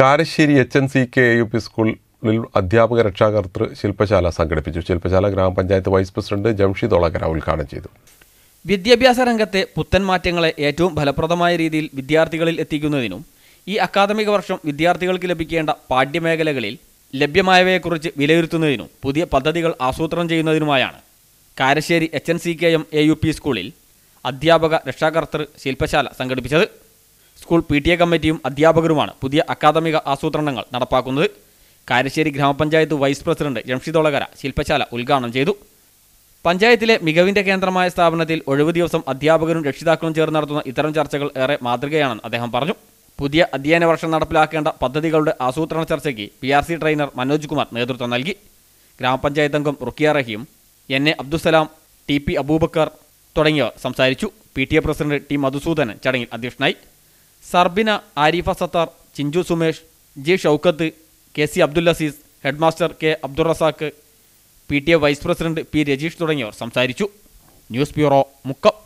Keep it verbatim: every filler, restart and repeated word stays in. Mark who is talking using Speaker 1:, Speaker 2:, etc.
Speaker 1: Karassery H N C K U P സ്കൂളിൽ അധ്യാപക രക്ഷാകർതൃ ശില്പശാല സംഘടിപ്പിച്ചു. ശില്പശാല ഗ്രാമപഞ്ചായത്ത് വൈസ് പ്രസിഡന്റ് ജംഷിദ് ഒളകര ഉദ്ഘാടനം ചെയ്തു.
Speaker 2: വിദ്യാഭ്യാസ രംഗത്തെ പുത്തൻ മാറ്റങ്ങളെ ഏറ്റവും ഫലപ്രദമായ രീതിയിൽ വിദ്യാർത്ഥികളിൽ എത്തിക്കുന്നതിനും ഈ അക്കാദമിക വർഷം വിദ്യാർത്ഥികൾക്ക് ലഭിക്കേണ്ട പാഠ്യമേഖലകളിൽ ലഭ്യമായവയെക്കുറിച്ച് വിലയിരുത്തുന്നതിനും പുതിയ പദ്ധതികൾ ആസൂത്രണം ചെയ്യുന്നതിനുമായാണ് Karassery H N C K M A U P സ്കൂളിൽ അധ്യാപക രക്ഷാകർതൃ ശില്പശാല സംഘടിപ്പിച്ചത്. സ്കൂൾ പി ടി എ കമ്മിറ്റിയും അധ്യാപകരുമാണ് പുതിയ അക്കാദമിക ആസൂത്രണങ്ങൾ നടപ്പാക്കുന്നത്. കാരശ്ശേരി ഗ്രാമപഞ്ചായത്ത് വൈസ് പ്രസിഡന്റ് ജംഷിദ് ഒളകര ശില്പശാല ഉദ്ഘാടനം ചെയ്തു. പഞ്ചായത്തിലെ മികവിൻ്റെ കേന്ദ്രമായ സ്ഥാപനത്തിൽ ഒഴിവ് ദിവസം അധ്യാപകരും രക്ഷിതാക്കളും ചേർന്ന് നടത്തുന്ന ഇത്തരം ചർച്ചകൾ ഏറെ മാതൃകയാണെന്ന് അദ്ദേഹം പറഞ്ഞു. പുതിയ അധ്യയന വർഷം നടപ്പിലാക്കേണ്ട പദ്ധതികളുടെ ആസൂത്രണ ചർച്ചയ്ക്ക് P R C trainer Manoj Kumar നേതൃത്വം നൽകി. ഗ്രാമപഞ്ചായത്ത് അംഗം Rukkiya Rahim, N A Abdussalam, T P Abubakar തുടങ്ങിയവർ സംസാരിച്ചു. P T A president T Madhusudanan ചടങ്ങിൽ അധ്യക്ഷനായി. Sarbina, Arifa Sattar, Chinchu Sumesh, G Shoukath, K C Abdul Aziz, headmaster K Abdul Razak, P T A vice president P Rajeesh തുടങ്ങിയവർ സംസാരിച്ചു. News bureau, Mukkam.